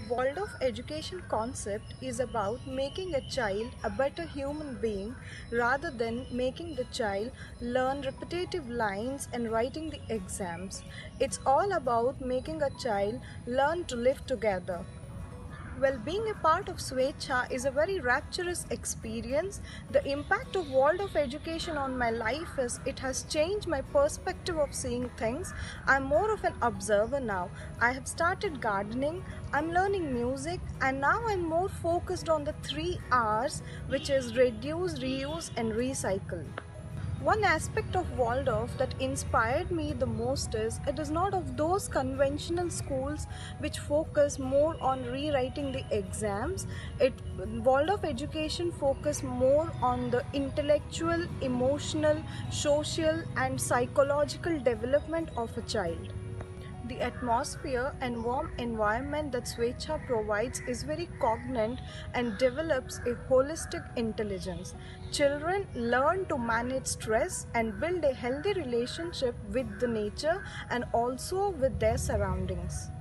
Waldorf education concept is about making a child a better human being rather than making the child learn repetitive lines and writing the exams. It's all about making a child learn to live together. Well, being a part of Swechha is a very rapturous experience. The impact of Waldorf education on my life is it has changed my perspective of seeing things. I'm more of an observer now. I have started gardening, I'm learning music, and now I'm more focused on the 3 R's, which is reduce, reuse, and recycle. One aspect of Waldorf that inspired me the most is it is not of those conventional schools which focus more on rewriting the exams. Waldorf education focus more on the intellectual, emotional, social and psychological development of a child. The atmosphere and warm environment that Swechha provides is very cognate and develops a holistic intelligence. Children learn to manage stress and build a healthy relationship with the nature and also with their surroundings.